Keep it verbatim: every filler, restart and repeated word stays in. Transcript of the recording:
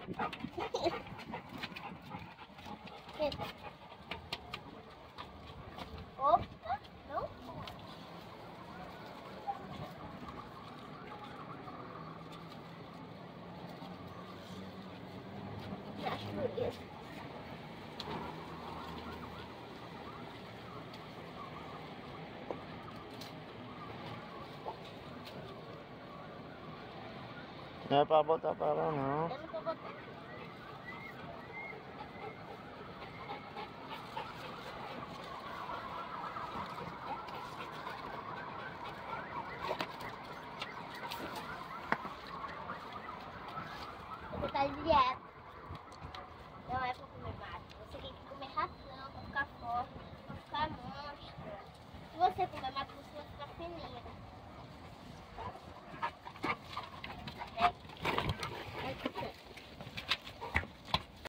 Opa, não pode. Acho por isso. Não é pra botar pra lá não. Eu não tô botando. Vou botar direto. Não é pra comer mato. Você tem que comer ração pra ficar forte, pra ficar monstro. Se você comer mato, você vai ficar fininha.